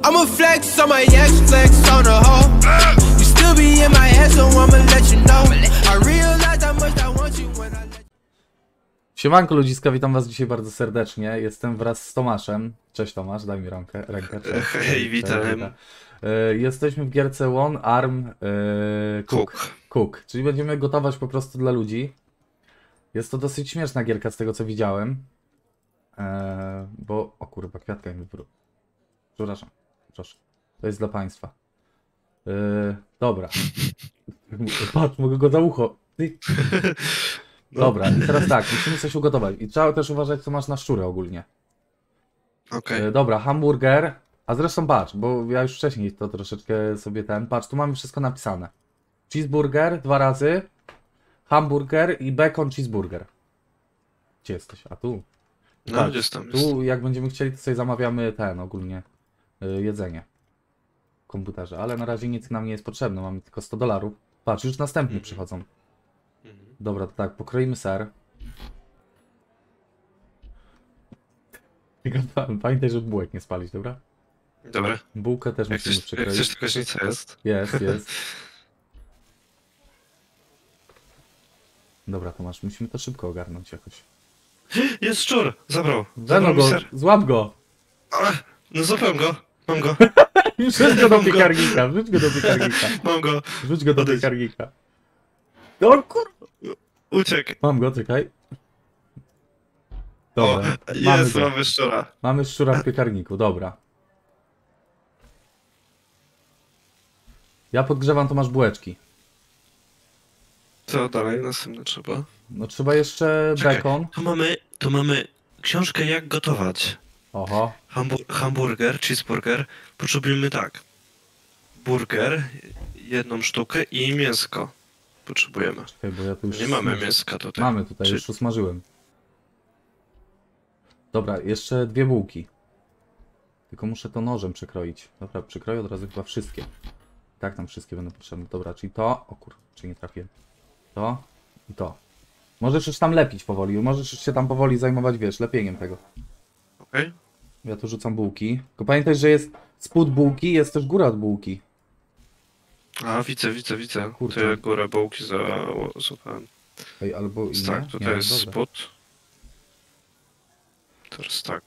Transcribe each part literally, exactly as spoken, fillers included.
I'ma flex on my ex, flex on the hoe. You still be in my head, so I'ma let you know. I realize how much I want you when I let you. Siemanko ludziska, witam was dzisiaj bardzo serdecznie. Jestem wraz z Tomaszem. Cześć Tomasz, daj mi rękę. rękę cześć. Hej, witam. Jesteśmy w gierce One Arm Cook. Cook. Cook, czyli będziemy gotować po prostu dla ludzi. Jest to dosyć śmieszna gierka z tego co widziałem. Eee, bo... O kurwa, kwiatka mi wybrał. Przepraszam, proszę. To jest dla państwa. Eee, dobra. Patrz, mogę go za ucho. Ty. Dobra, i teraz tak, musimy coś ugotować. I trzeba też uważać, co masz na szczury ogólnie. Okej. Okay. E, dobra, hamburger. A zresztą patrz, bo ja już wcześniej to troszeczkę sobie ten... Patrz, tu mamy wszystko napisane. Cheeseburger dwa razy. Hamburger i bacon cheeseburger. Gdzie jesteś? A tu? No, tak, gdzieś tam tu jest. jak będziemy chcieli, to sobie zamawiamy ten ogólnie y, jedzenie w komputerze, ale na razie nic nam nie jest potrzebne, mamy tylko sto dolarów. Patrz, już następni Mhm. przychodzą. Mhm. Dobra, to tak, pokroimy ser. Tylko pamiętaj, żeby bułek nie spalić, dobra? Dobra. Bułkę też Jak musimy coś, jak przekroić. coś tylko nic jest. Jest, jest. Dobra, Tomasz, musimy to szybko ogarnąć jakoś. Jest szczur! Zabrał. Zeno Zabrał mi go, ser. złap go! A, no złapałem go. Mam go. Wrzuć go do Mam go. piekarnika, wrzuć go do piekarnika. Mam go. Wrzuć go do Odejdź. piekarnika. No kur... Uciekł. Mam go, czekaj. Dobra, O, mamy jest, go. mamy szczura. Mamy szczura w piekarniku, dobra. Ja podgrzewam, to masz bułeczki. Co dalej? Następne trzeba. No trzeba jeszcze Czekaj, bekon. Tu mamy, tu mamy książkę jak gotować. Oho. Hambur hamburger, cheeseburger. Potrzebujemy tak. Burger, jedną sztukę i mięsko. Potrzebujemy. Czekaj, bo ja tu już... Nie mamy mięska tutaj. Mamy tutaj, Czy- już usmażyłem. Dobra, jeszcze dwie bułki. Tylko muszę to nożem przekroić. Dobra, przekroję od razu chyba wszystkie. Tak, tam wszystkie będą potrzebne. Dobra, czyli to... O kur... czy nie trafiłem. To i to. Możesz już tam lepić powoli. Możesz już się tam powoli zajmować, wiesz, lepieniem tego. Okej. Okay. Ja tu rzucam bułki. Tylko pamiętaj, że jest spód bułki, jest też góra od bułki. A, widzę, widzę, widzę. Kurczę. To ja górę bułki zasłuchałem. Ej, albo i Tak, nie? tutaj Nie, jest dobra. spód. Teraz tak.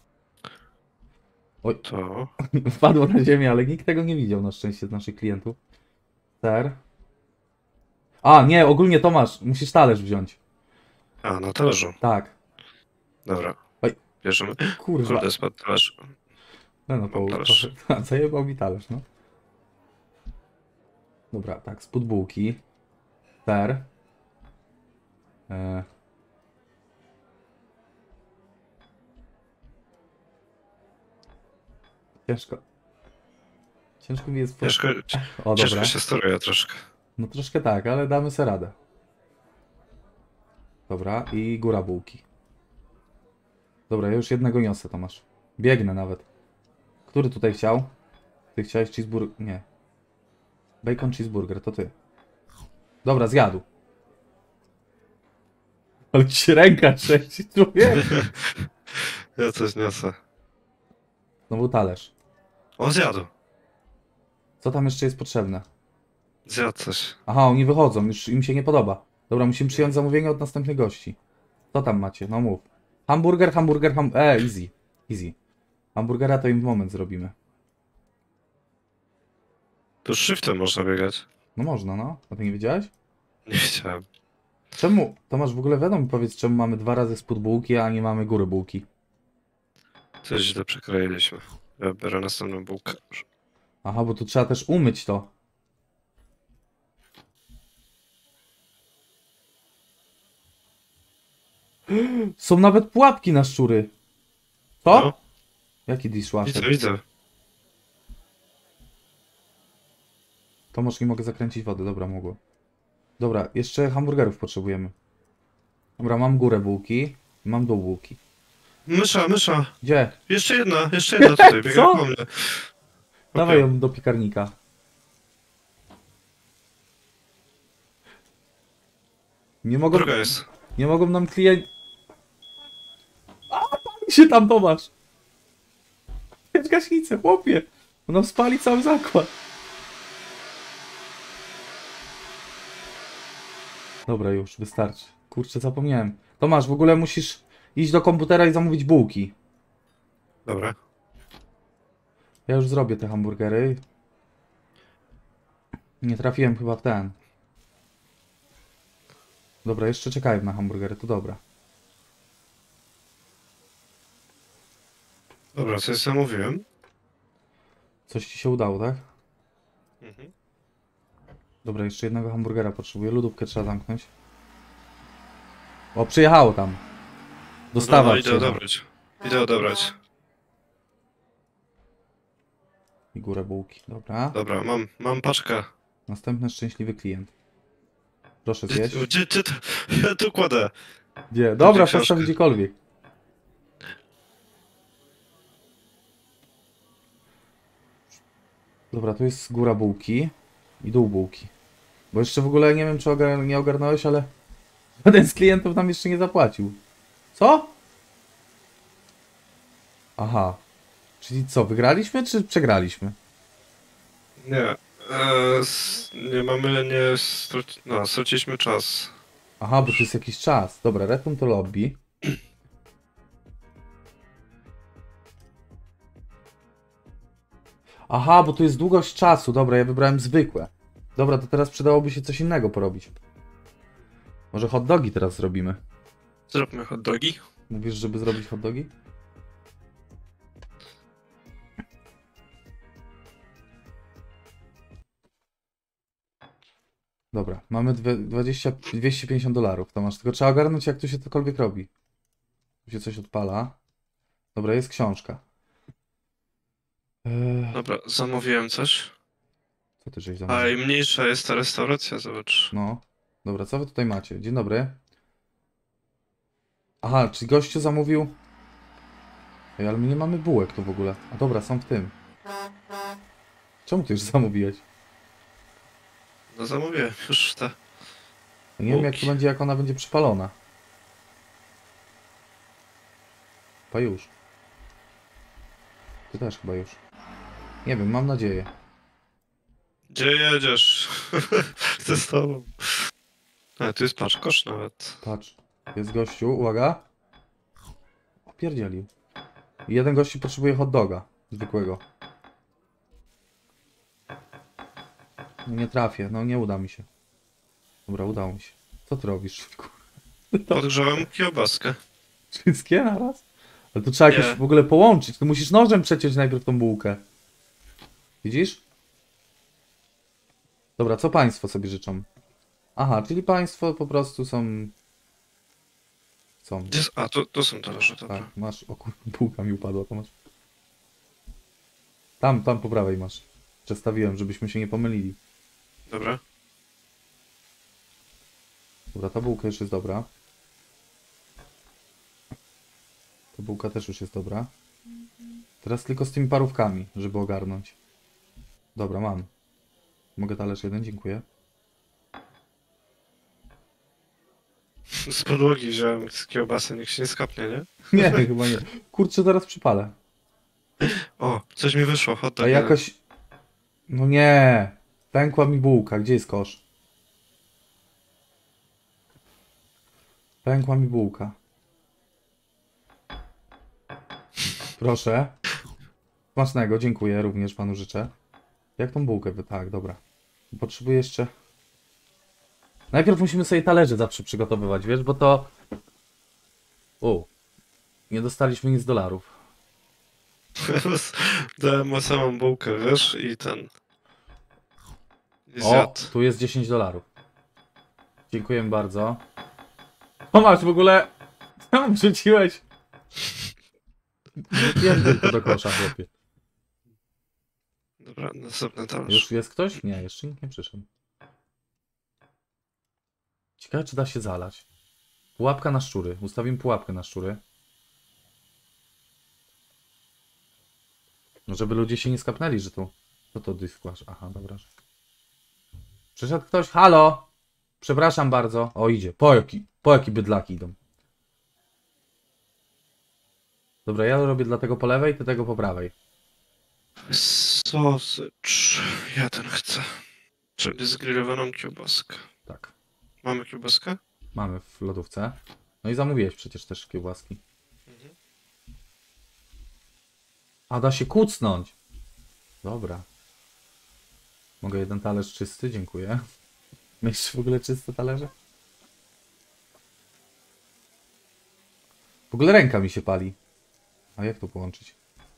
Oj, To. wpadło na ziemię, ale nikt tego nie widział na szczęście z naszych klientów. Ser. A, nie, ogólnie Tomasz, musisz talerz wziąć. A, na talerzu. Tak. Dobra. Oj. Bierzemy. Kurwa. Kurde, spadł talerz. No, no, Mam to, talerz. to, zajebał mi talerz, no. Dobra, tak, spód bułki. Ser. E... Ciężko. Ciężko mi jest... po- Ciężko, O, ciężko dobra. się steruje troszkę. No troszkę tak, ale damy sobie radę. Dobra, i góra bułki. Dobra, ja już jednego niosę, Tomasz. Biegnę nawet. Który tutaj chciał? Ty chciałeś cheeseburger... Nie. Bacon cheeseburger, to ty. Dobra, zjadł. Ale ci się ręka trzęsie, człowiek. Ja coś niosę. Znowu talerz. O, zjadł. Co tam jeszcze jest potrzebne? Zjadł coś. Aha, oni wychodzą, już im się nie podoba. Dobra, musimy przyjąć zamówienie od następnych gości. Co tam macie? No mów. Hamburger, hamburger, ham... E, easy. Easy. Hamburgera to im w moment zrobimy. Tu shiftem można biegać. No można, no. A ty nie wiedziałeś? Nie chciałem. Czemu? Tomasz, w ogóle wiadomo mi powiedz, czemu mamy dwa razy spód bułki, a nie mamy góry bułki. Coś źle przekroiliśmy. Ja biorę następną bułkę. Aha, bo tu trzeba też umyć to. Są nawet pułapki na szczury. Co? No, Jaki dishwasher? widzę, widzę. Tomasz, nie mogę zakręcić wody. Dobra, mogło. Dobra, jeszcze hamburgerów potrzebujemy. Dobra, mam górę bułki. Mam dół bułki. Mysza, mysza. Gdzie? Jeszcze jedna, jeszcze jedna tutaj. Biega Co? po mnie. Dawaj Okej. ją do piekarnika. Nie mogą, Druga jest. nie mogą nam klienci... A, pali się tam, Tomasz! Gaśnicę, chłopie! Ona spali cały zakład. Dobra, już, wystarczy. Kurczę, zapomniałem. Tomasz, w ogóle musisz iść do komputera i zamówić bułki. Dobra. Ja już zrobię te hamburgery. Nie trafiłem chyba w ten. Dobra, jeszcze czekają na hamburgery, to dobra. Dobra, coś zamówiłem. Coś ci się udało, tak? Mhm. Dobra, jeszcze jednego hamburgera potrzebuję. Lodówkę trzeba zamknąć. O, przyjechało tam. Dostawa No, no, idę przyjechała. odebrać. Idę odebrać. I górę bułki, dobra. Dobra, mam, mam paczkę. Następny szczęśliwy klient. Proszę Gdzie, zjeść. gdzie ty to? Ja tu kładę. Gdzie? Dobra, książkę. postaw gdziekolwiek. Dobra, tu jest góra bułki i dół bułki. Bo jeszcze w ogóle nie wiem, czy ogar nie ogarnąłeś, ale żaden z klientów nam jeszcze nie zapłacił. Co? Aha. Czyli co, wygraliśmy, czy przegraliśmy? Nie. E, s- nie mamy, nie... Straci, no, straciliśmy czas. Aha, bo to jest jakiś czas. Dobra, return to lobby. Aha, bo tu jest długość czasu. Dobra, ja wybrałem zwykłe. Dobra, to teraz przydałoby się coś innego porobić. Może hot dogi teraz zrobimy. Zróbmy hot dogi. Mówisz, żeby zrobić hot dogi? Dobra, mamy dwie- dwadzieścia, dwieście pięćdziesiąt dolarów. To masz, tylko trzeba ogarnąć, jak tu się cokolwiek robi. Tu się coś odpala. Dobra, jest książka. Eee, Dobra, zamówiłem coś. co ty żeś A zamówił? i mniejsza jest ta restauracja, zobacz. No. Dobra, co wy tutaj macie? Dzień dobry. Aha, czy gościu zamówił... Ej, ale my nie mamy bułek tu w ogóle. A dobra, są w tym. Czemu ty już zamówiłeś? No zamówiłem już te. Ja nie wiem, jak to Bułki. będzie, jak ona będzie przypalona. Chyba już. Ty też chyba już. Nie wiem, mam nadzieję. Gdzie jedziesz? Chcę z tobą. A, tu jest patrz, kosz nawet. Patrz, jest gościu, uwaga. Opierdzielił. I jeden gościu potrzebuje hot doga. Zwykłego. No nie trafię, no nie uda mi się. Dobra, udało mi się. Co ty robisz? Podgrzałem kiełbaskę. Wszystkie naraz? Ale to trzeba Nie. jakoś w ogóle połączyć. Ty musisz nożem przeciąć najpierw tą bułkę. Widzisz? Dobra, co państwo sobie życzą? Aha, czyli państwo po prostu są... Są. Gdzie jest? A, tu, tu są talerze, dobra. Tak, masz... O kurwa, bułka mi upadła, to masz. Tam, tam po prawej masz. Przestawiłem, żebyśmy się nie pomylili. Dobra. Dobra, ta bułka już jest dobra. Ta bułka też już jest dobra. Teraz tylko z tymi parówkami, żeby ogarnąć. Dobra, mam. Mogę talerz jeden, dziękuję. Z podłogi wziąłem z kiełbasy, niech się nie skapnie, nie? Nie, chyba nie. Kurczę, zaraz przypalę. O, coś mi wyszło, hot dog. A jakoś... No nie. Pękła mi bułka. Gdzie jest kosz? Pękła mi bułka. Proszę. Smacznego, dziękuję. Również panu życzę. Jak tą bułkę? wy- Tak, dobra. Potrzebuję jeszcze... Najpierw musimy sobie talerze zawsze przygotowywać, wiesz, bo to... U. Nie dostaliśmy nic z dolarów. Dałem mu samą bułkę, wiesz, i ten... I O, zjadł. tu jest dziesięć dolarów. Dziękuję bardzo. O, masz w ogóle... Co wrzuciłeś? Wrzuciłem tylko do kosza, chłopie. Dobra, następny talerz. Już jest ktoś? Nie, jeszcze nikt nie przyszedł. Ciekawe, czy da się zalać. Pułapka na szczury. Ustawimy pułapkę na szczury. No, żeby ludzie się nie skapnęli, że tu... Co to dyskłasz? Aha, dobra. Przyszedł ktoś? Halo! Przepraszam bardzo. O, idzie. Po jaki, po jaki bydlaki idą. Dobra, ja robię dla tego po lewej, ty tego po prawej. S- Sausage. Ja ten chcę. Czyli zgrillowaną kiełbaskę. Tak, Mamy kiełbaskę? mamy w lodówce. No i zamówiłeś przecież też kiełbaski. Mhm. A da się kucnąć. Dobra. Mogę jeden talerz czysty? Dziękuję. Myślisz w ogóle czyste talerze? W ogóle ręka mi się pali. A jak to połączyć?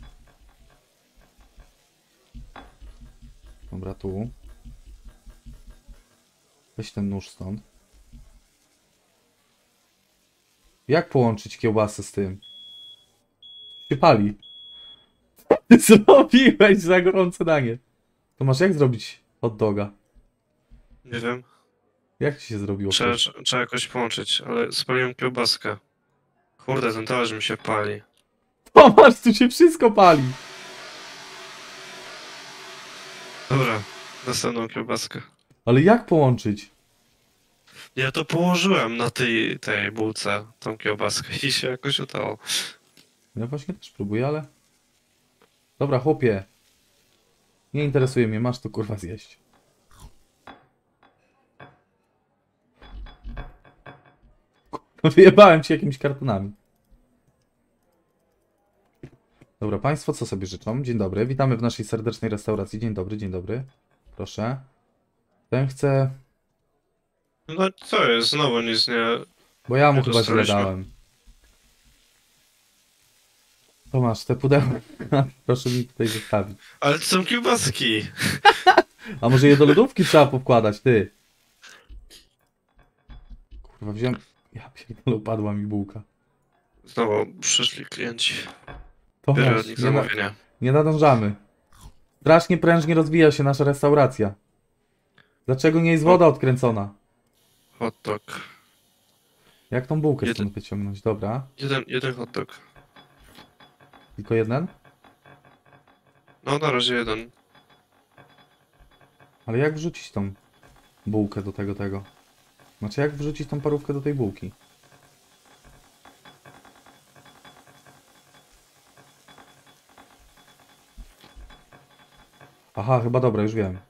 Dobra, tu. Weź ten nóż stąd. Jak połączyć kiełbasę z tym? Się pali. Ty zrobiłeś za gorące danie. To masz jak zrobić hot doga? Nie wiem. Jak ci się zrobiło? Trzeba, Ktoś? trzeba jakoś połączyć, ale spaliłem kiełbaskę. Kurde, ten talerz mi się pali. To masz, tu się wszystko pali. Dobra, następną kiełbaskę. Ale jak połączyć? Ja to położyłem na tej, tej bułce, tą kiełbaskę i się jakoś udało. Ja właśnie też próbuję, ale... Dobra, chłopie. Nie interesuje mnie, masz to kurwa zjeść. Kurwa, wyjebałem ci jakimiś kartonami. Dobra, państwo co sobie życzą? Dzień dobry, witamy w naszej serdecznej restauracji. Dzień dobry, dzień dobry. Proszę. Ten chce... No co jest, znowu nic nie... Bo ja mu Nie chyba źle dostaliśmy. dałem. To masz te pudełka. Proszę mi tutaj zostawić. Ale to są kiełbaski! A może je do lodówki trzeba powkładać, ty? Kurwa, wziąłem... Ja pierdolę, upadła mi bułka. Znowu przyszli klienci. To Biorę masz, od nich nie, na, zamówienia. nie nadążamy. Strasznie prężnie rozwija się nasza restauracja. Dlaczego nie jest woda odkręcona? Hot dog. Jak tą bułkę Jeden- stąd wyciągnąć? Dobra. Jeden, jeden hot dog. Tylko jeden? No na razie jeden. Ale jak wrzucić tą bułkę do tego, tego? Znaczy jak wrzucić tą parówkę do tej bułki? Aha, chyba dobra, już wiem.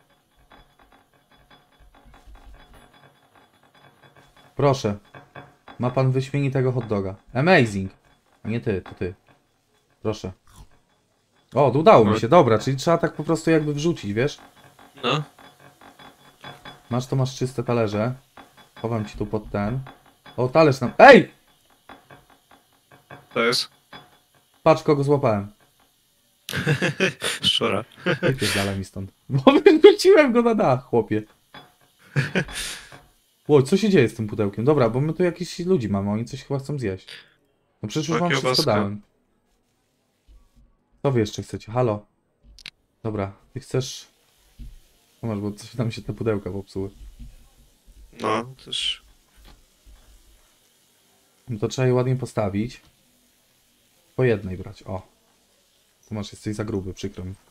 Proszę. Ma pan wyśmienitego hot doga. Amazing! A nie ty, to ty. Proszę. O, udało mi się, dobra, czyli trzeba tak po prostu jakby wrzucić, wiesz? No. Masz to, masz czyste talerze. Chowam ci tu pod ten. O, talerz nam... Ej! To jest? Patrz, kogo złapałem. Szczura. Wypierdala mi stąd. Bo wyrzuciłem go na dach, chłopie. Ło, co się dzieje z tym pudełkiem? Dobra, bo my tu jakichś ludzi mamy, oni coś chyba chcą zjeść. No przecież już Ma wam wszystko kiełbaskę. dałem. Co wy jeszcze chcecie? Halo? Dobra, ty chcesz... No masz, bo coś tam się te pudełka popsuły. No, też. No to trzeba je ładnie postawić. Po jednej brać, o. Tu masz, jesteś za gruby, przykro mi.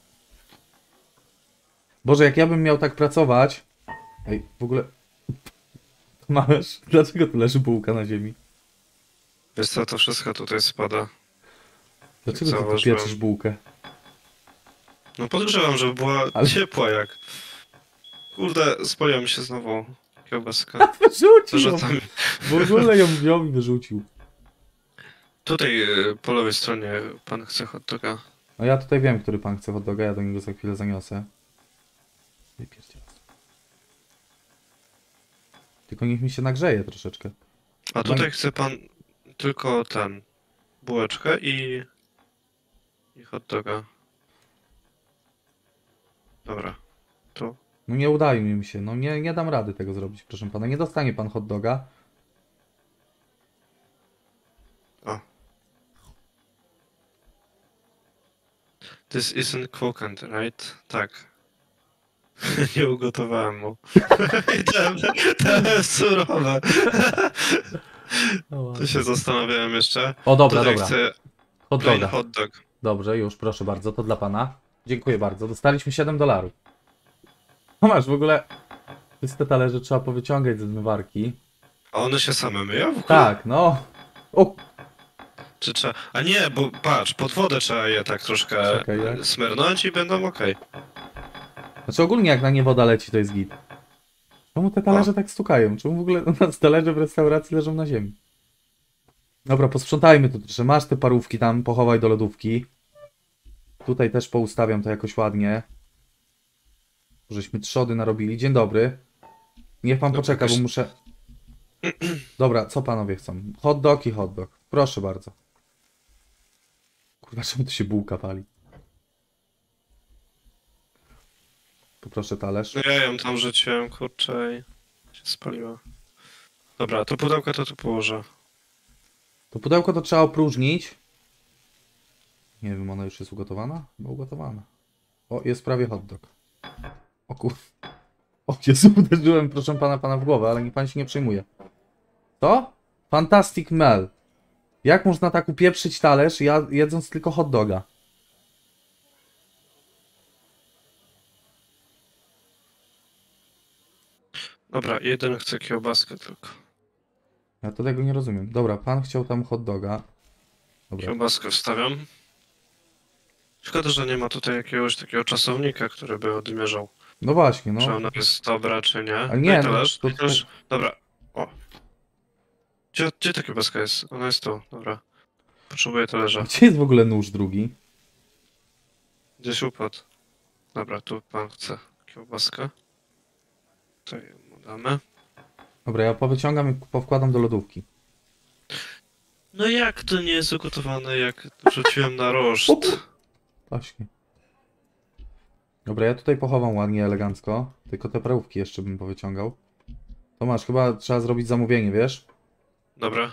Boże, jak ja bym miał tak pracować... Ej, w ogóle... Masz? Dlaczego tu leży bułka na ziemi? Wiesz co, to wszystko tutaj spada. Dlaczego ty tu Zauważyłem. pieczysz bułkę? No podgrzewam, żeby była Ale- ciepła jak. Kurde, spaliła mi się znowu kiełbaska. Wyrzucił ją! Zarzucam. W ogóle ją wziął i wyrzucił. Tutaj y, po lewej stronie pan chce hot doga. No ja tutaj wiem, który pan chce hot doga, ja do niego za chwilę zaniosę. Wypierdzielę. Tylko niech mi się nagrzeje troszeczkę. A tutaj chce pan tylko ten. Bułeczkę i. i hot doga. Dobra. Tu. No nie udaje mi się, no nie, nie dam rady tego zrobić, proszę pana. Nie dostanie pan hot doga. O. This isn't cooked, right? Tak. Nie ugotowałem mu. I ten, ten jest surowe. To się zastanawiałem jeszcze. O, dobra, Tutaj dobra. chcę Hot plain doga. hot dog. Dobrze, już, proszę bardzo, to dla pana. Dziękuję bardzo. Dostaliśmy siedem dolarów. No masz, w ogóle te talerze trzeba powyciągać ze zmywarki. A one się same myją? W ogóle? Tak, no. O, Czy trzeba... A nie, bo patrz, pod wodę trzeba je tak troszkę Czekaj, jak? smernąć i będą okej. Znaczy ogólnie jak na nie woda leci, to jest git. Czemu te talerze tak stukają? Czemu w ogóle u nas talerze w restauracji leżą na ziemi? Dobra, posprzątajmy tu troszkę. Masz te parówki tam, pochowaj do lodówki. Tutaj też poustawiam to jakoś ładnie. Żeśmy trzody narobili. Dzień dobry. Niech pan Dobra, poczeka, bo jakaś- muszę... Dobra, co panowie chcą? Hot dog i hot dog. Proszę bardzo. Kurwa, czemu tu się bułka pali? Poproszę talerz. No ja ją tam rzuciłem, kurczę, i się spaliła. Dobra, to pudełko to tu położę. To pudełko to trzeba opróżnić. Nie wiem, ona już jest ugotowana? Chyba ugotowana. O, jest prawie hot dog. O kur... O Jezu, uderzyłem, proszę pana, pana w głowę, ale niech pan się nie przejmuje. To? Fantastic Mel. Jak można tak upieprzyć talerz, ja, jedząc tylko hot doga? Dobra, jeden chce kiełbaskę tylko. Ja to tego nie rozumiem. Dobra, pan chciał tam hot doga. Dobra. Kiełbaskę wstawiam. Szkoda, że nie ma tutaj jakiegoś takiego czasownika, który by odmierzał, No właśnie, czy no. ona jest dobra, czy nie. Ale nie, Daj no, talerz, to- daj talerz. Dobra, o. Gdzie, gdzie ta kiełbaska jest? Ona jest tu, dobra. Potrzebuję talerza. Gdzie jest w ogóle nóż drugi? Gdzieś upadł. Dobra, tu pan chce kiełbaskę. Tutaj mu damy. Dobra, ja powyciągam i powkładam do lodówki. No jak to nie jest ugotowane, jak rzuciłem na roszt? Właśnie. Dobra, ja tutaj pochowam ładnie, elegancko. Tylko te parówki jeszcze bym powyciągał. Tomasz, chyba trzeba zrobić zamówienie, wiesz? Dobra.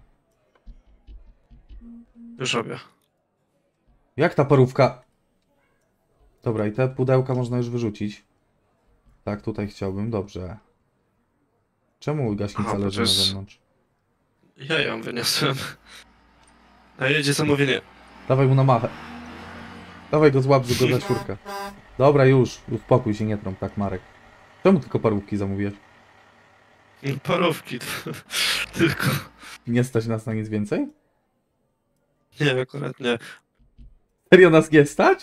Już robię. Jak ta parówka? Dobra, i te pudełka można już wyrzucić. Tak, tutaj chciałbym, dobrze. Czemu gaśnica Aha, bo leży to na jest- zewnątrz? Ja ją wyniosłem. A jedzie zamówienie. Dawaj mu na machę. Dawaj go, złap go za czwórkę. Dobra, już. Uspokój się, nie trąb tak, Marek. Czemu tylko parówki zamówiłeś? No, parówki tylko. Nie stać nas na nic więcej? Nie, akurat nie. Serio nas nie stać?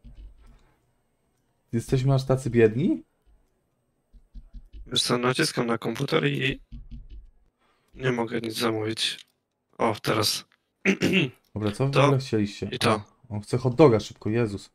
Jesteśmy aż tacy biedni? Wiesz co, naciskam na komputer i nie mogę nic zamówić. O, teraz. Dobra, co w To ogóle chcieliście? i to. O, on chce hot doga szybko, Jezus.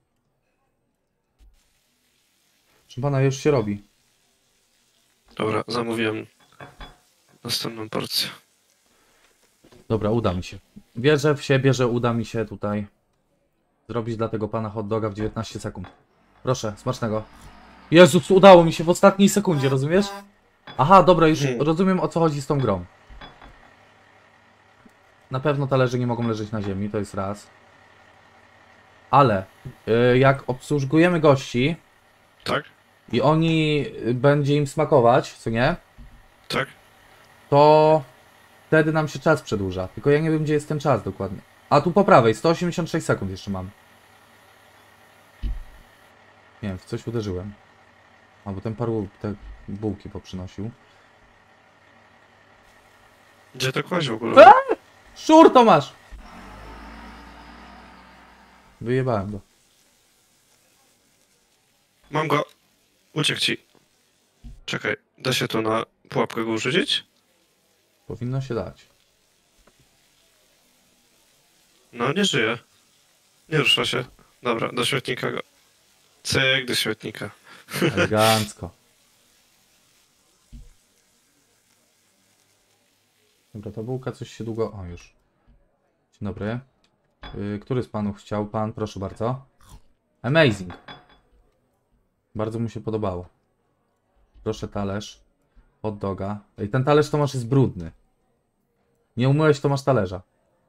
Proszę pana, już się robi. Dobra, zamówiłem następną porcję. Dobra, uda mi się. Wierzę w siebie, że uda mi się tutaj zrobić dla tego pana hot doga w dziewiętnaście sekund. Proszę, smacznego. Jezus, udało mi się w ostatniej sekundzie, rozumiesz? Aha, dobra, już Hmm. rozumiem, o co chodzi z tą grą. Na pewno talerze nie mogą leżeć na ziemi, to jest raz. Ale y, jak obsługujemy gości Tak? i oni y, będzie im smakować, co nie? Tak? To wtedy nam się czas przedłuża. Tylko ja nie wiem, gdzie jest ten czas dokładnie. A tu po prawej, sto osiemdziesiąt sześć sekund jeszcze mam. Nie wiem, w coś uderzyłem. Albo ten paru te bułki poprzynosił. Gdzie to kłaść w ogóle? Szur, Tomasz! Wyjebałem go. Mam go. Uciekł ci. Czekaj, da się tu na pułapkę go urzucić? Powinno się dać. No, nie żyje. Nie rusza się. Dobra, do śmietnika go. Cyk, do śmietnika. Elegancko. Dobra, ta bułka coś się długo... O, już. Dzień dobry. Yy, który z panów chciał? Pan, proszę bardzo. Amazing. Bardzo mu się podobało. Proszę talerz. Hot doga. Ej, ten talerz Tomasz jest brudny. Nie umyłeś Tomasz talerza.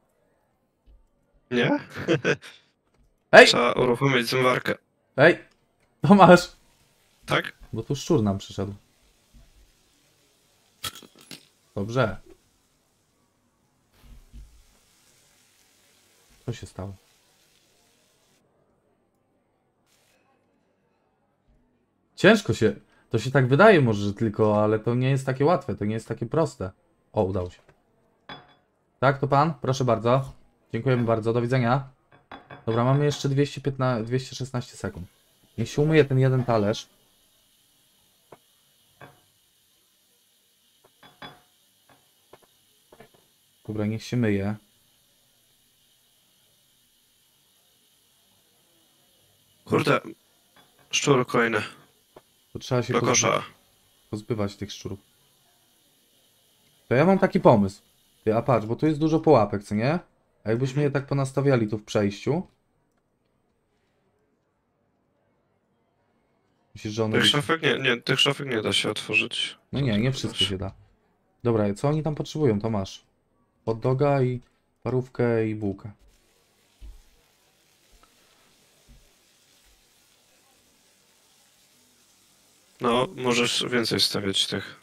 Nie? Ej! Trzeba uruchomić zmywarkę. Ej! Tomasz! Tak? Bo tu szczur nam przyszedł. Dobrze. Co się stało? Ciężko się... To się tak wydaje może, że tylko, ale to nie jest takie łatwe, to nie jest takie proste. O, udało się. Tak, to pan? Proszę bardzo. Dziękujemy bardzo, do widzenia. Dobra, mamy jeszcze dwieście piętnaście, dwieście szesnaście sekund. Niech się umyje ten jeden talerz. Dobra, niech się myje. Kurde, szczur kolejny. To trzeba się Do pozby- kosza. pozbywać tych szczurów. To ja mam taki pomysł. Ty, a patrz, bo tu jest dużo pułapek, co nie? A jakbyśmy je tak ponastawiali tu w przejściu. Myślisz, że one... Tych by- szafek nie, nie, tych szafek nie da się otworzyć. No Co nie, ty nie gadasz? wszystkie się da. Dobra, co oni tam potrzebują, to masz. Hot doga i parówkę i bułkę. No, możesz więcej stawiać tych.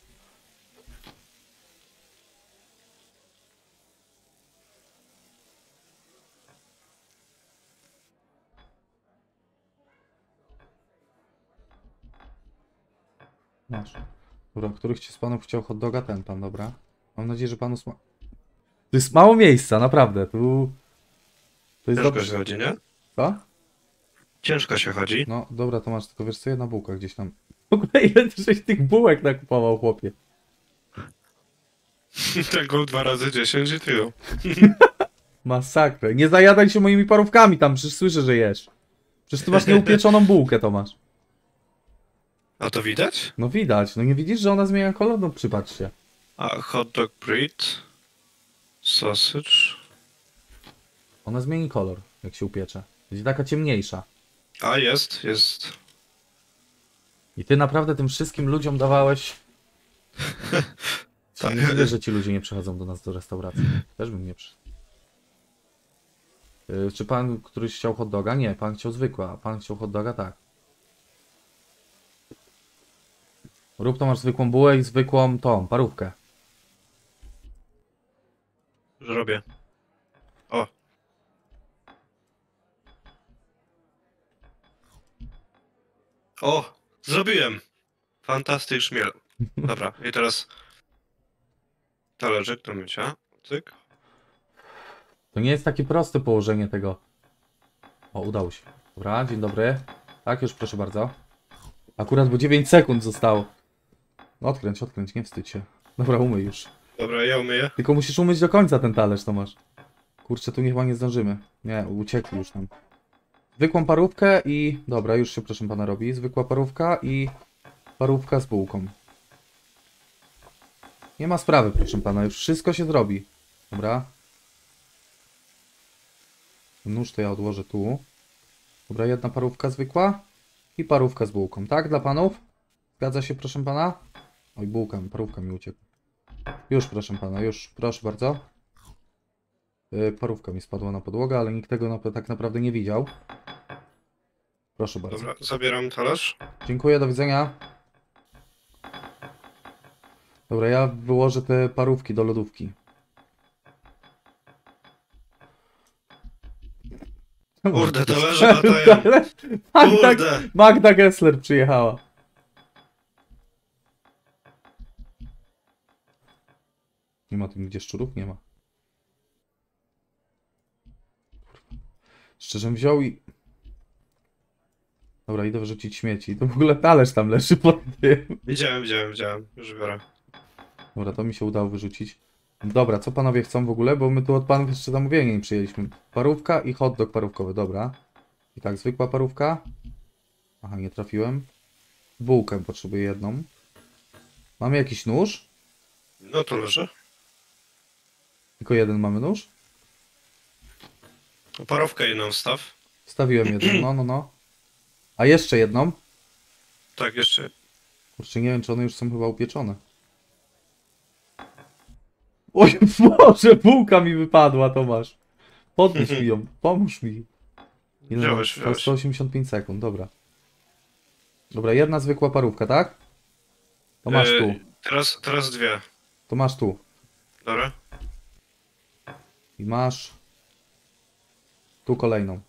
Masz. Dobra, których ci z panów chciał hot doga? Ten pan, dobra. Mam nadzieję, że panu sma... To jest mało miejsca, naprawdę. Tu... To jest Ciężko dobrze. się chodzi, nie? Co? Ciężko się chodzi. No, dobra, to masz, tylko wiesz co, jedna bułka gdzieś tam. W ogóle ile ty żeś tych bułek nakupował, chłopie? Tego dwa razy dziesięć i tylu. Masakrę. Nie zajadaj się moimi parówkami tam, przecież słyszę, że jesz. Przecież ty masz nieupieczoną bułkę, Tomasz. A to widać? No widać, no nie widzisz, że ona zmienia kolor? No przypatrz się. A hot dog bread, sausage. Ona zmieni kolor, jak się upiecze. Będzie taka ciemniejsza. A jest, jest. I ty naprawdę tym wszystkim ludziom dawałeś... Tak. Nie widzę, że ci ludzie nie przychodzą do nas do restauracji. Też bym nie przyszedł. Yy, czy pan któryś chciał hot doga? Nie, pan chciał zwykła, a pan chciał hot doga? Tak. Rób to, masz zwykłą bułę i zwykłą tą, parówkę. Już robię. O. O, zrobiłem. Fantastyczny szmiel. Dobra, i teraz talerzyk do mycia. Cyk. To nie jest takie proste położenie tego. O, udało się. Dobra, dzień dobry. Tak, już proszę bardzo. Akurat, bo dziewięć sekund zostało. No, odkręć, odkręć, nie wstydź się. Dobra, umyj już. Dobra, ja umyję. Tylko musisz umyć do końca ten talerz, Tomasz. Kurczę, tu chyba nie zdążymy. Nie, uciekli już tam. Zwykłą parówkę i... Dobra, już się proszę pana robi. Zwykła parówka i parówka z bułką. Nie ma sprawy, proszę pana, już wszystko się zrobi. Dobra. Nóż to ja odłożę tu. Dobra, jedna parówka zwykła i parówka z bułką. Tak, dla panów? Zgadza się, proszę pana? Oj, bułka, parówka mi uciekła. Już, proszę pana, już, proszę bardzo. Yy, parówka mi spadła na podłogę, ale nikt tego na, tak naprawdę nie widział. Proszę bardzo. Dobra, zabieram talerz. Dziękuję, do widzenia. Dobra, ja wyłożę te parówki do lodówki. Kurde, talerze latają. Magda, Kurde. Magda Gessler przyjechała. Nie ma tu nigdzie szczurów? Nie ma. Kurwa. Szczerze wziął i... Dobra, idę wyrzucić śmieci. To w ogóle talerz tam leży pod tym. Widziałem, widziałem, widziałem. Już biorę. Dobra, to mi się udało wyrzucić. Dobra, co panowie chcą w ogóle? Bo my tu od panów jeszcze zamówienie nie przyjęliśmy. Parówka i hot dog parówkowy, dobra. I tak, zwykła parówka. Aha, nie trafiłem. Bułkę potrzebuję jedną. Mamy jakiś nóż? No to leży. Tylko jeden mamy nóż? Parówkę jedną staw. Wstawiłem jedną, no, no, no. A jeszcze jedną? Tak, jeszcze. Kurczę, nie wiem, czy one już są chyba upieczone. Oj, Boże, bułka mi wypadła, Tomasz. Podnieś mi ją, pomóż mi. Ile mam? Wziąłeś, wziąłeś. sto osiemdziesiąt pięć sekund, dobra. Dobra, jedna zwykła parówka, tak? To masz tu, Yy, teraz, teraz dwie. to masz tu. Dobra. I masz tu kolejną.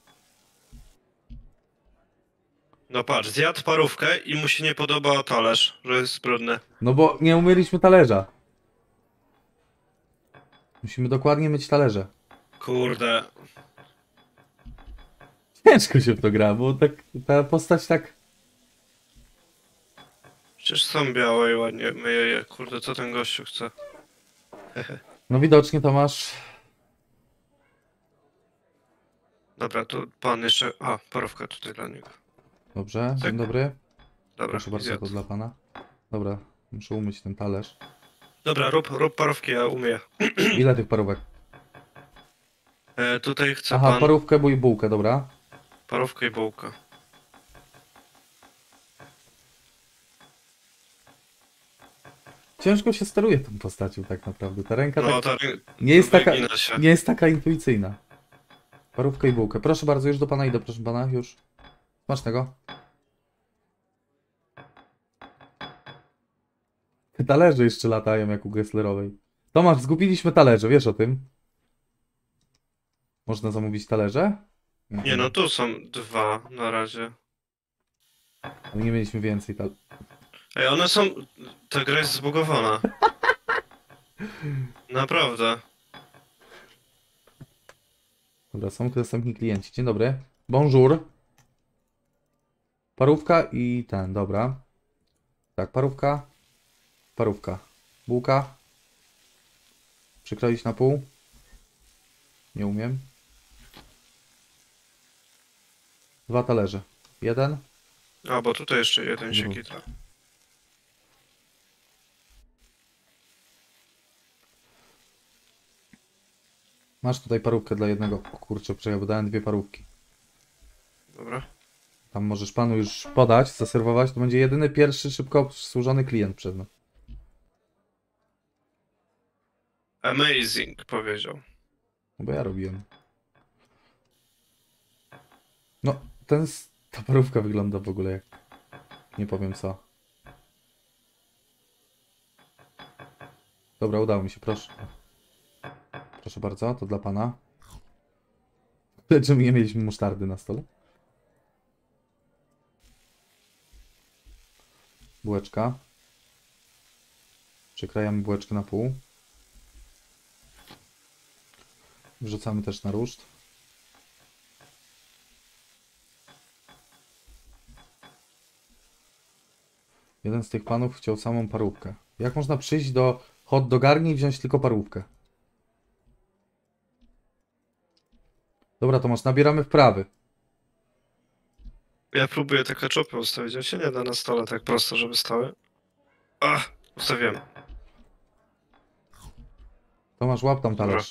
No patrz, zjadł parówkę i mu się nie podoba talerz, że jest brudny. No bo nie umyliśmy talerza. Musimy dokładnie myć talerze. Kurde. Ciężko się w to gra, bo tak, ta postać tak... Przecież są białe i ładnie myję je. Kurde, co ten gościu chce? No widocznie to masz... Dobra, tu pan jeszcze... A, parówka tutaj dla niego. Dobrze, Tak. dzień dobry. Dobra, Proszę bardzo, zjadł. to dla pana. Dobra, muszę umyć ten talerz. Dobra, rób, rób parówki, ja umyję. Ile tych parówek? E, tutaj chce Aha, pan parówkę i bułkę, dobra. parówkę i bułkę. Ciężko się steruje tą postacią tak naprawdę. Ta ręka No, tak to nie jest taka, wygina się. nie jest taka intuicyjna. Parówkę i bułkę. Proszę bardzo, już do pana idę, proszę pana, już. Smacznego. Te talerze jeszcze latają jak u Gesslerowej. Tomasz, zgubiliśmy talerze, wiesz o tym? Można zamówić talerze? Nie no, tu są dwa na razie. Ale nie mieliśmy więcej tal... Ej, one są... Ta gra jest zbugowana. Naprawdę. Dobra, są tu następni klienci. Dzień dobry. Bonjour. Parówka i ten, dobra. Tak, parówka. Parówka. Bułka. Przykroić na pół. Nie umiem. Dwa talerze. Jeden. A, bo tutaj jeszcze jeden się Drugi. kita. Masz tutaj parówkę dla jednego. O kurczę, przejdę, bo dałem dwie parówki. Dobra. Tam możesz panu już podać, zaserwować. To będzie jedyny, pierwszy, szybko obsłużony klient przed nami. Amazing, powiedział. No bo ja robiłem. No, ten, s- ta parówka wygląda w ogóle jak... Nie powiem co. Dobra, udało mi się, proszę. Proszę bardzo, to dla pana. Lecz my nie mieliśmy musztardy na stole. Bułeczka. Przekrajamy bułeczkę na pół. Wrzucamy też na ruszt. Jeden z tych panów chciał samą parówkę. Jak można przyjść do hot dogarni i wziąć tylko parówkę? Dobra, Tomasz, nabieramy wprawy. Ja próbuję te ketchupy ustawić, a się nie da na stole tak prosto, żeby stały. Ach, ustawiłem. Tomasz, łap tam talerz.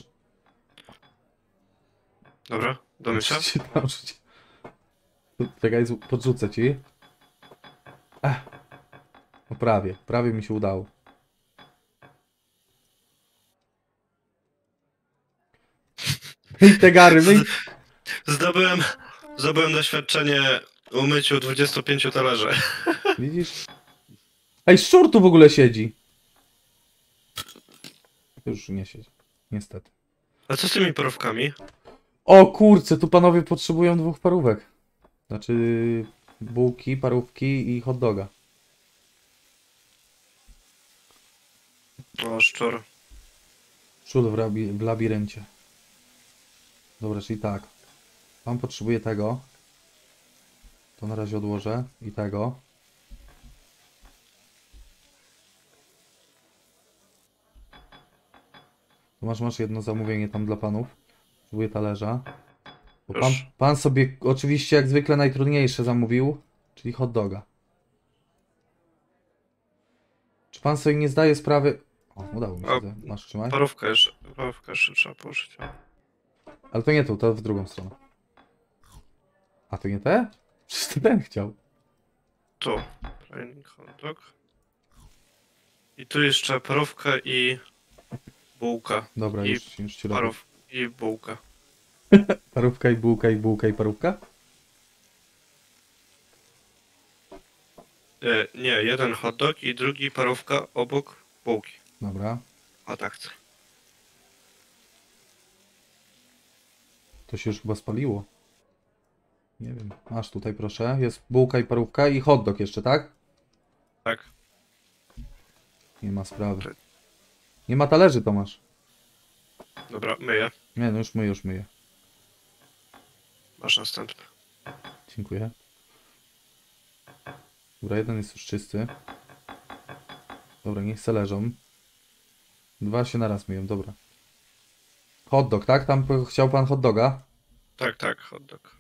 Dobra, do mycia? Się tam rzuci. Czekaj, z- podrzucę ci. Ech. No prawie, prawie mi się udało. Myj te gary, myj... Zdobyłem, zdobyłem doświadczenie w umyciu dwudziestu pięciu talerzy. Widzisz? Ej, szczur tu w ogóle siedzi. Już nie siedzi, niestety. A co z tymi parówkami? O kurczę, tu panowie potrzebują dwóch parówek. Znaczy bułki, parówki i hot doga. O, szczur. Szczur w, labi w labiryncie. Dobra, czyli tak. Pan potrzebuje tego. To na razie odłożę. I tego. Tu masz, masz jedno zamówienie tam dla panów. Potrzebuję talerza. Bo pan, Proszę. pan sobie oczywiście jak zwykle najtrudniejsze zamówił. Czyli hot doga. Czy pan sobie nie zdaje sprawy... O, udało mi się. O, Masz, trzymaj. Parówkę jeszcze, parówkę jeszcze trzeba położyć. Ale to nie tu, to w drugą stronę. A to nie te? Przecież to ten chciał. Tu. Plain hot dog. I tu jeszcze parówka i bułka. Dobra, I już, już ci robię. Parów i bułka. Parówka i bułka i bułka i parówka? E, nie, jeden hot dog i drugi parówka obok bułki. Dobra. A tak chcę. To się już chyba spaliło. Nie wiem. Masz tutaj proszę. Jest bułka i parówka i hot dog jeszcze, tak? Tak. Nie ma sprawy. Nie ma talerzy, Tomasz. Dobra, myję. Nie, no już myję, już myję. Masz następny. Dziękuję. Dobra, jeden jest już czysty. Dobra, niech se leżą. Dwa się naraz myją, dobra. Hot dog, tak? Tam p- chciał pan hot doga? Tak, tak, hot dog.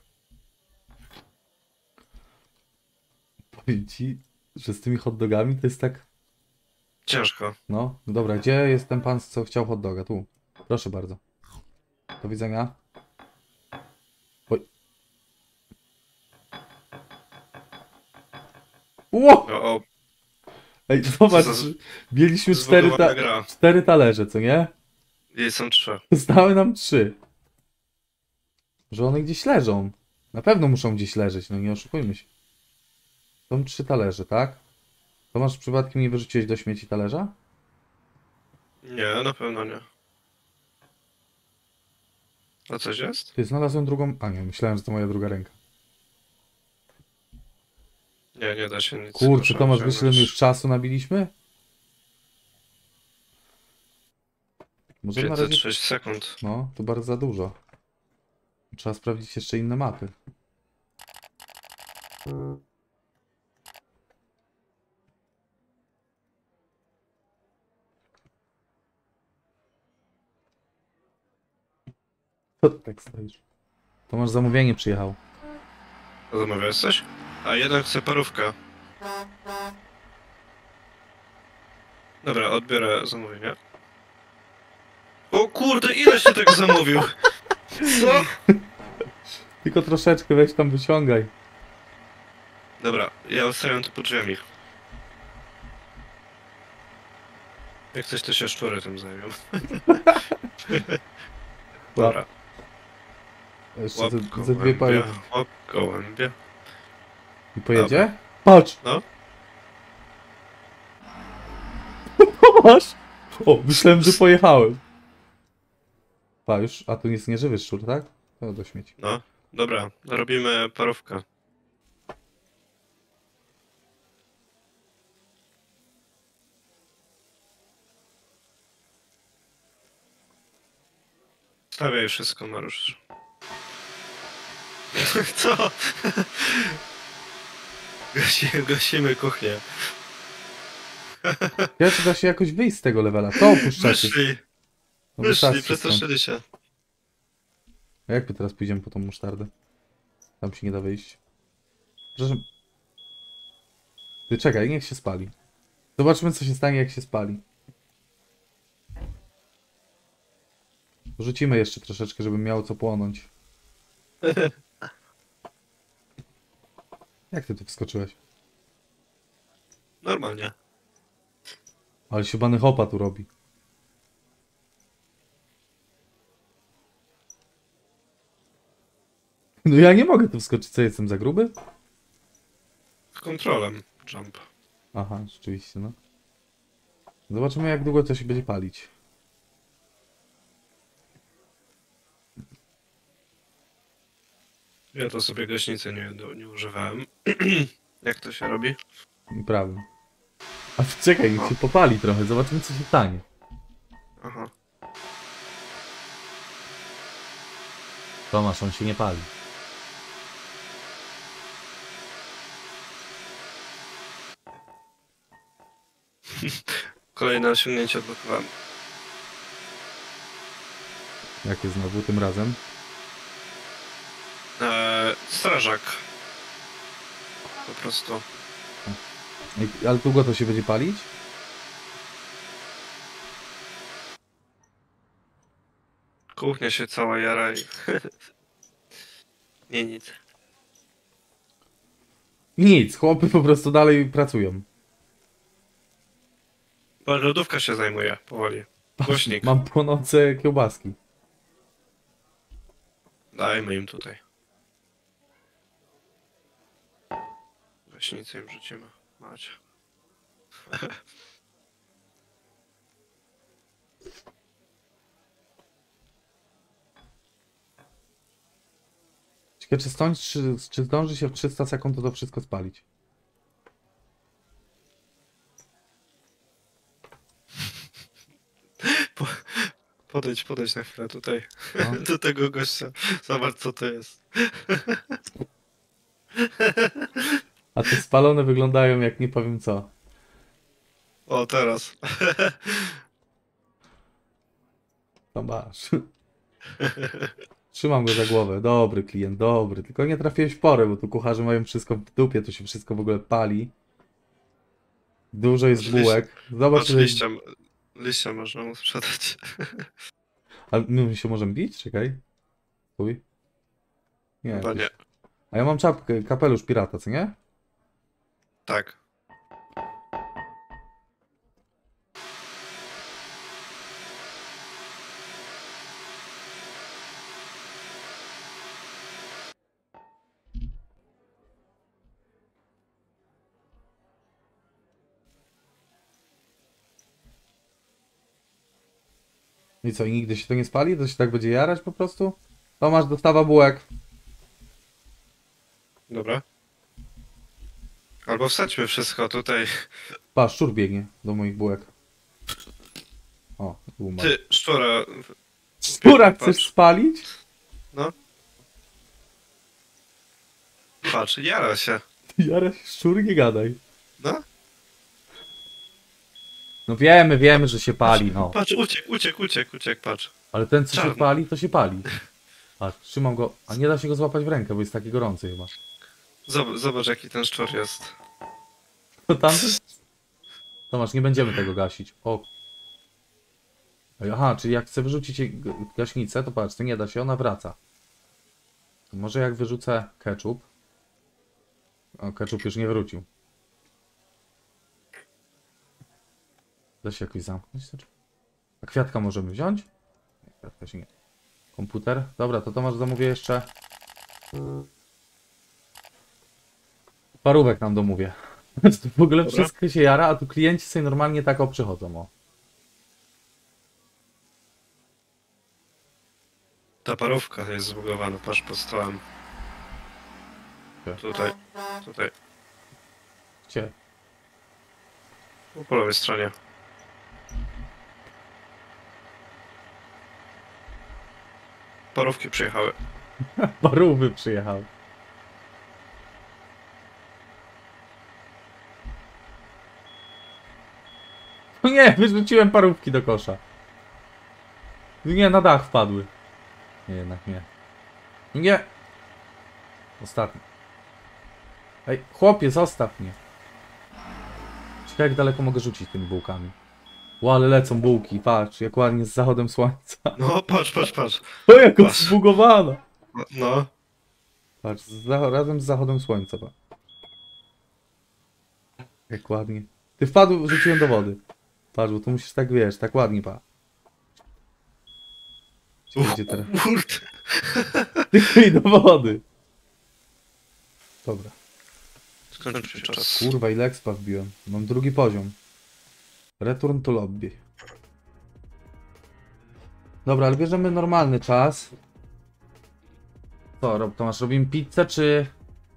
Powiem ci, że z tymi hot dogami to jest tak... Ciężko. No, dobra, gdzie jest ten pan, co chciał hot doga? Tu. Proszę bardzo. Do widzenia. Oj. Ło! O, o, Ej, zobacz, Co za- mieliśmy cztery, ta... zbugowana gra. cztery talerze, co nie? Jej są trzy. Zostały nam trzy. Że one gdzieś leżą. Na pewno muszą gdzieś leżeć, no nie oszukujmy się. Są trzy talerze, tak? To masz przypadkiem nie wyrzuciłeś do śmieci talerza? Nie, na pewno nie. A coś jest? Ty, znalazłem drugą... A nie, myślałem, że to moja druga ręka. Nie, nie da się nic. Kurczę, muszę Tomasz, wiesz ile wyciągnąć. my już czasu nabiliśmy? Może na pięćset razie... sześć sekund. No, to bardzo za dużo. Trzeba sprawdzić jeszcze inne mapy. Co ty tak stoisz? Tomasz, zamówienie przyjechał. Zamawiałeś coś? A jeden chce parówkę. Dobra, odbiorę zamówienie. O kurde, ile się tak zamówił? Co? Tylko troszeczkę weź tam wyciągaj. Dobra, ja ustawiam to po drzwiami. Jak coś, to się szczury tym zajmą. Dobra, Jeszcze łap ze, ze dwie pary. gołębia, łap gołębia. I pojedzie? Patrz! No, Tomasz! O, myślałem, że pojechałem. Pa, już, a tu jest nieżywy szczur, tak? To do śmieci. no, dobra, robimy parówkę. Stawiaj wszystko, Mariusz. Co? Gasimy, gasimy kuchnię. Ja czy da się jakoś wyjść z tego levela? To opuszczacie. Wyszli, No wyszli, wystarczy stąd. przestraszyli się. A jak my teraz pójdziemy po tą musztardę? Tam się nie da wyjść. Proszę. Ty czekaj, niech się spali. Zobaczmy, co się stanie, jak się spali. Rzucimy jeszcze troszeczkę, żeby miało co płonąć. Jak ty tu wskoczyłeś? Normalnie. Ale się bany hopa tu robi. No ja nie mogę tu wskoczyć, co jestem za gruby? Z kontrolem jump. Aha, rzeczywiście, no. Zobaczymy, jak długo to się będzie palić. Ja to sobie gaśnicy nie, nie używałem. Jak to się robi? Prawda. A ty czekaj, niech się popali trochę, zobaczymy, co się stanie. Aha. Tomasz, on się nie pali. Kolejne osiągnięcie odblokowałem. Jakie znowu tym razem? Eee, strażak. Po prostu. Ej, ale długo to się będzie palić? Kuchnia się cała jara i... Nie nic. Nic, chłopy po prostu dalej pracują. Bo lodówka się zajmuje powoli. Głośnik. Mam płonące kiełbaski. Dajmy im tutaj. Gaśnicę im rzucimy. Macie. Ciekawe, czy, stąd, czy, czy zdąży się w trzysta sekund to, to wszystko spalić? Podejdź, podejdź na chwilę tutaj. No. Do tego gościa. Zobacz co to jest. A te spalone wyglądają jak nie powiem co. O, teraz. To masz. Trzymam go za głowę. Dobry klient, dobry. Tylko nie trafiłeś w porę, bo tu kucharze mają wszystko w dupie, tu się wszystko w ogóle pali. Dużo jest Liście- bułek. Zobacz, Patrz, że... liścia, liścia można mu sprzedać. A my się możemy bić? Czekaj. Stój. Nie. Chyba nie. A ja mam czapkę, kapelusz pirata, co nie? Tak. I co, i nigdy się to nie spali? To się tak będzie jarać po prostu? Tomasz, dostawa bułek. Dobra. Albo wsadźmy wszystko tutaj. Pa, szczur biegnie do moich bułek. O, umarł. Ty, szczura. Szczura patrz. chcesz spalić? No. Patrz, jara się. Jara się szczur, nie gadaj. No. No wiemy, wiemy, że się pali, no. Patrz, uciekł, uciekł, uciekł, uciekł, patrz. Ale ten, co się Czarny. pali, to się pali. A, trzymam go. A nie da się go złapać w rękę, bo jest taki gorący chyba. Zobacz, zobacz jaki ten szczur jest. To tam? Tomasz, nie będziemy tego gasić. O. Ej, aha, czyli jak chcę wyrzucić jej g- gaśnicę, to patrz, to nie da się, ona wraca. To może jak wyrzucę ketchup. O, ketchup już nie wrócił. Da się jakoś zamknąć? A kwiatka możemy wziąć? Nie, kwiatka się nie. Komputer? Dobra, to Tomasz zamówię jeszcze. Parówek nam domówię. W ogóle Dobra. wszystko się jara, a tu klienci sobie normalnie tak o przychodzą, o. Ta parówka jest zbugowana, patrz pod stołem. Gdzie? Tutaj, tutaj. Gdzie? Po lewej stronie. Parówki przyjechały. Parówy przyjechały. No nie, wyrzuciłem parówki do kosza. Nie, na dach wpadły. Nie, jednak nie. Nie. Ostatni. Ej, chłopie, zostaw mnie. Ciekawe, jak daleko mogę rzucić tymi bułkami. Ło, ale lecą bułki, patrz, jak ładnie z zachodem słońca. No, patrz, patrz, patrz. O, jak Patrz. zbugowana. No, Patrz, z zach- razem z zachodem słońca. Pa. Jak ładnie. Ty wpadł, rzuciłem do wody. Patrz, bo tu musisz tak, wiesz, tak ładnie, pa. Gdzie będzie teraz? kurde. Tylko i do wody. Dobra. Skończył się czas. Kurwa, ile expa wbiłem. Mam drugi poziom. Return to lobby. Dobra, ale bierzemy normalny czas. Co, Rob, Tomasz, robimy pizzę, czy...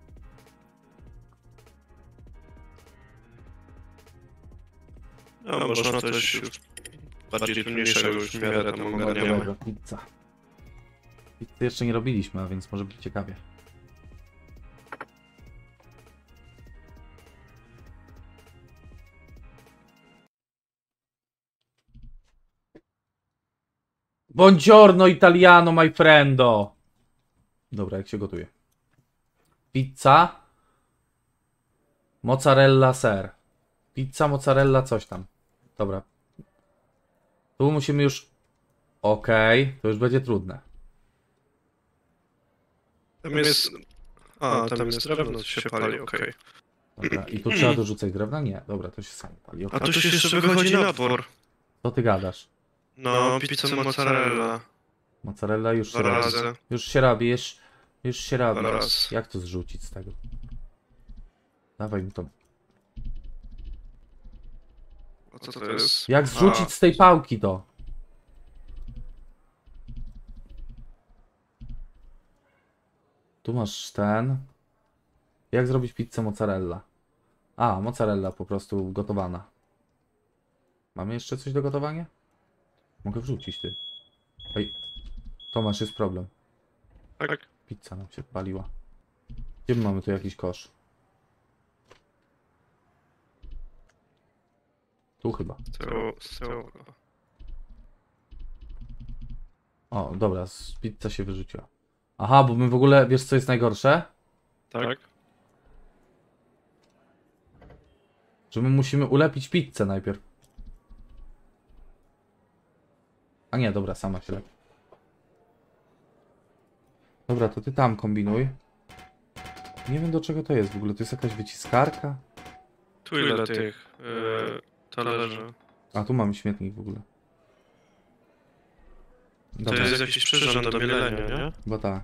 No, można też już bardziej trudniejszego już w miarę tam ogarniamy. Dobra, pizza. Pizzy jeszcze nie robiliśmy, a więc może być ciekawie. Buongiorno italiano, my friendo. Dobra, jak się gotuje? Pizza. Mozzarella ser. Pizza, mozzarella, coś tam. Dobra. Tu musimy już... Okej, okay, to już będzie trudne. Tam jest... A, tam jest drewno, to się pali, okej. Dobra, i tu trzeba dorzucać drewna? Nie, dobra, to się samo pali. A Okay. tu się jeszcze wychodzi na dwór. Co ty gadasz? No, pizza mozzarella. Mozzarella już się Dwa robi. razy. Już się robi, już, już się robi. Dwa razy. Jak to zrzucić z tego? Dawaj mi to. A co to jest? Jak zrzucić A, z tej pałki to? Tu masz ten. Jak zrobić pizzę mozzarella? A, mozzarella po prostu gotowana. Mamy jeszcze coś do gotowania? Mogę wrzucić, ty. Oj, Tomasz, jest problem. Tak. Pizza nam się paliła. Gdzie my mamy tu jakiś kosz? Tu chyba. Z tyłu, z tyłu. O, dobra, z- pizza się wyrzuciła. Aha, bo my w ogóle, wiesz co jest najgorsze? Tak. Że my musimy ulepić pizzę najpierw. A nie, dobra, sama się lepi. Dobra, to ty tam kombinuj. Nie wiem do czego to jest w ogóle, to jest jakaś wyciskarka? Tu ile tych yy, talerzy? A, tu mamy śmietnik w ogóle. To Dobra, jest jakiś przyrząd do mielenia, nie? chyba tak.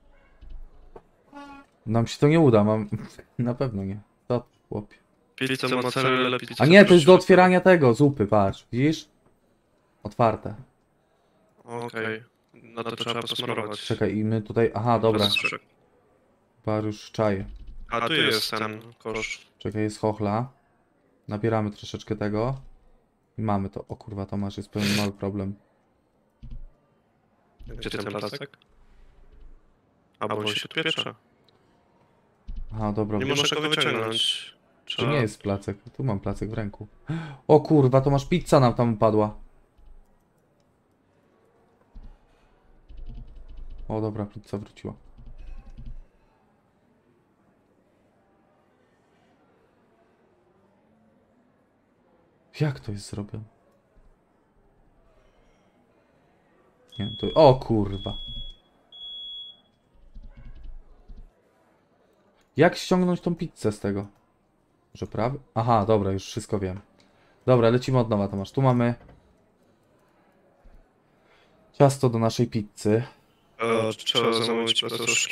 Nam się to nie uda, mam... Na pewno nie. To chłopie. Pizza, mozzarella, pizza... A nie, to jest do otwierania tego, zupy, patrz. Widzisz? Otwarte. Okej. No to trzeba posmarować. Czekaj, i my tutaj... Aha, dobra. Rozstrzeg. Chyba już czaję. A tu jest ten kosz. Czekaj, jest chochla. Nabieramy troszeczkę tego. I mamy to. O kurwa, Tomasz, jest pewien mały problem. Gdzie ten placek? Albo on się tu pieprze. Aha, dobra. Nie można go wyciągnąć. To Trzeba... nie jest placek. Tu mam placek w ręku. O kurwa, Tomasz, pizza nam tam upadła. O dobra, pizza wróciła. Jak to jest zrobione? Nie, to... O kurwa. Jak ściągnąć tą pizzę z tego? Może prawy? Aha, dobra, już wszystko wiem. Dobra, lecimy od nowa, Tomasz. Tu mamy ciasto do naszej pizzy. O, trzeba zamówić patuszki.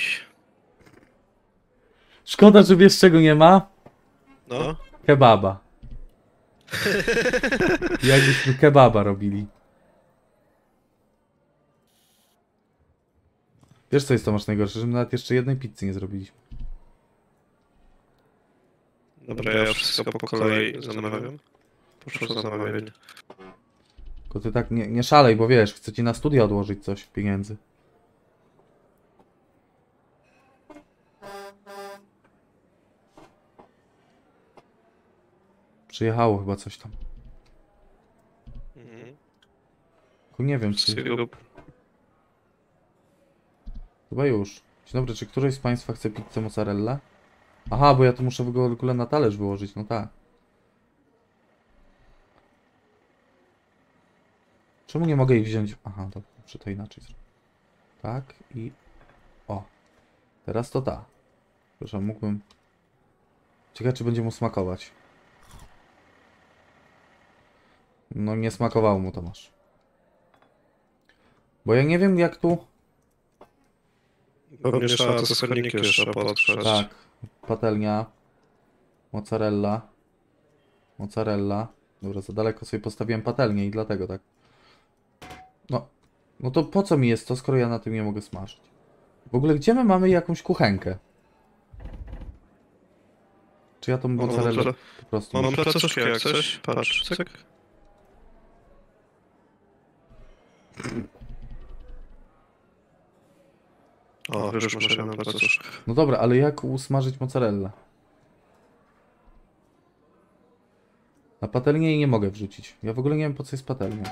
Szkoda, że wiesz czego nie ma? No? Kebaba. Jakbyśmy kebaba robili. Wiesz co jest, Tomasz, najgorsze? Że my nawet jeszcze jednej pizzy nie zrobiliśmy. Dobra, ja wszystko po kolei zamawiam. Poszło zamawianie. Tylko ty tak nie, nie szalej, bo wiesz, chcę ci na studia odłożyć coś pieniędzy. Przyjechało chyba coś tam. Mhm. Tylko nie wiem, czy... Wszystkiego... Chyba już. Dzień dobry, czy któryś z Państwa chce pizzę mozzarella? Aha, bo ja to muszę w ogóle na talerz wyłożyć, no tak. Czemu nie mogę ich wziąć? Aha, to muszę to inaczej zrobić. Tak i... O. Teraz to ta. Proszę, mógłbym... Ciekawe, czy będzie mu smakować. No nie smakowało mu, Tomasz. Bo ja nie wiem jak tu... Pewnie trzeba te składniki jeszcze potrzeć. Tak. Patelnia. Mozzarella. Mozzarella. Dobra, za daleko sobie postawiłem patelnię i dlatego tak. No. No to po co mi jest to, skoro ja na tym nie mogę smażyć? W ogóle gdzie my mamy jakąś kuchenkę? Czy ja tą mozzarellę po prostu... Mam placuszki jak coś. Patrz, cyk. O, już muszę na placuszkę. No dobra, ale jak usmażyć mozzarellę? Na patelnię jej nie mogę wrzucić. Ja w ogóle nie wiem po co jest patelnia.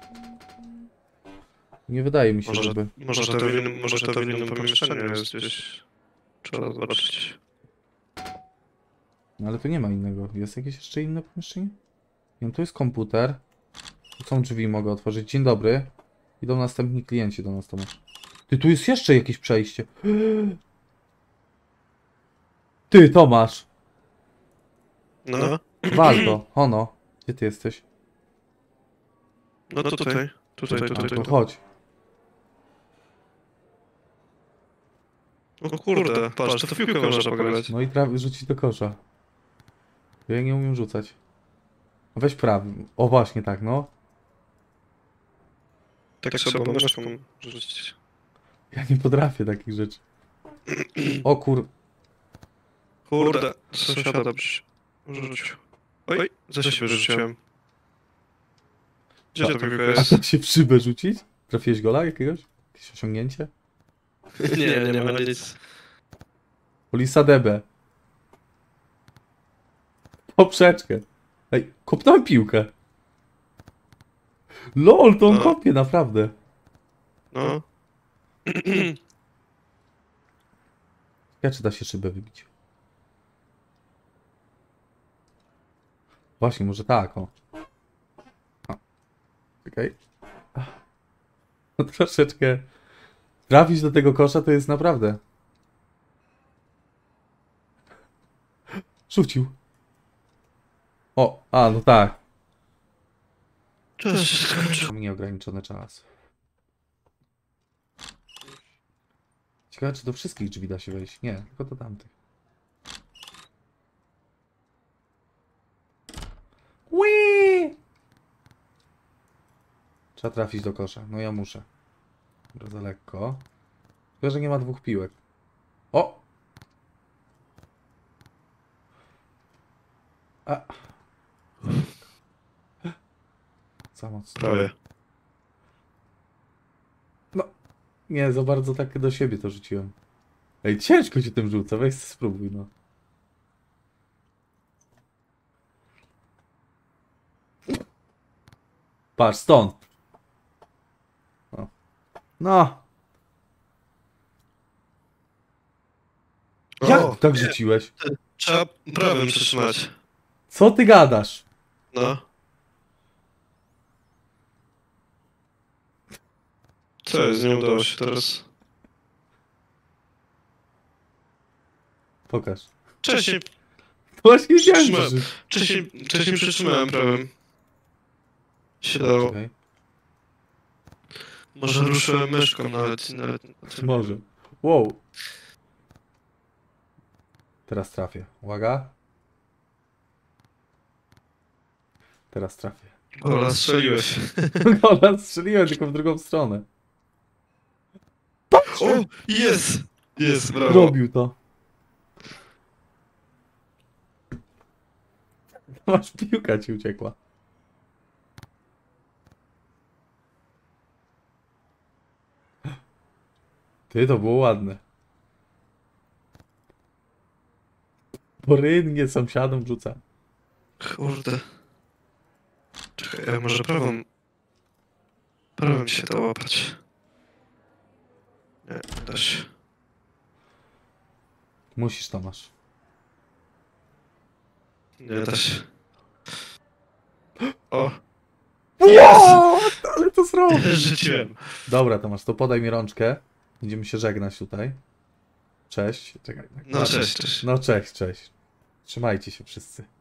Nie wydaje mi się, Może, żeby... może, to w innym, może to w innym pomieszczeniu jest gdzieś. Trzeba zobaczyć. No ale tu nie ma innego. Jest jakieś jeszcze inne pomieszczenie? Nie wiem, tu jest komputer. Tu są drzwi, mogę otworzyć. Dzień dobry. Idą następni klienci do nas, Tomasz. Ty, tu jest jeszcze jakieś przejście. Ty, Tomasz. No, Wal to. Ono. Gdzie ty jesteś? no to tutaj. Tutaj, A, tutaj. to tutaj. chodź. O kurde, patrz, to w piłkę można pograć. No i prawie rzucić do kosza. Ja nie umiem rzucać. Weź prawy. O właśnie, tak, no. Tak trzeba myszką rzucić. Ja nie potrafię takich rzeczy. O kur... Kurde, sąsiada byś rzucił. Oj, za siebie rzuciłem. Gdzie ta piłka A jest? to się w szybę rzucić? Trafiłeś gola jakiegoś? Jakieś osiągnięcie? Nie, nie ma nic. Polisa D B. Poprzeczkę. Ej, kopnąłem piłkę. LOL, to on No. kopie, naprawdę. No. Ja czy da się szybę wybić? Właśnie, może tak, o. o. Czekaj. No troszeczkę... Trafić do tego kosza to jest naprawdę... Rzucił. O, a, no tak. Czas się skończył. Mam nieograniczony czas. Ciekawe, czy do wszystkich drzwi da się wejść. Nie, tylko do tamtych. Whee! Trzeba trafić do kosza. No ja muszę. Bardzo lekko. Tylko, że nie ma dwóch piłek. O! A. Za mocno. Prawie. No. Nie, za bardzo tak do siebie to rzuciłem. Ej, ciężko się tym rzuca. Weź spróbuj, no. Patrz, stąd. O. No. Jak O, tak rzuciłeś? trzeba prawym przytrzymać. Co ty gadasz? No. Co jest? Nie udało się teraz. Pokaż. Wcześniej, Właśnie widziałem, Trzymałem. że... wcześniej, wcześniej przytrzymałem prawym. Się dało. Czekaj. Może ruszyłem myszką nawet. nawet... Może. Wow. Teraz trafię. Uwaga. Teraz trafię. Ola, strzeliłeś. Gola strzeliłem tylko w drugą stronę. O! Jest! Jest, brawo. Robił to. Masz, piłka ci uciekła. Ty, to było ładne. Porynnie sąsiadom rzuca. Kurde. Czekaj, ja może prawą... Prawym się da łapać. Nie, nie da się. Musisz, Tomasz. Nie da się. O! Wow, ale to zrobił. Rzuciłem. Dobra, Tomasz, to podaj mi rączkę. Będziemy się żegnać tutaj. Cześć. Czekaj. tak, No tak. cześć, cześć. No cześć, cześć. Trzymajcie się wszyscy.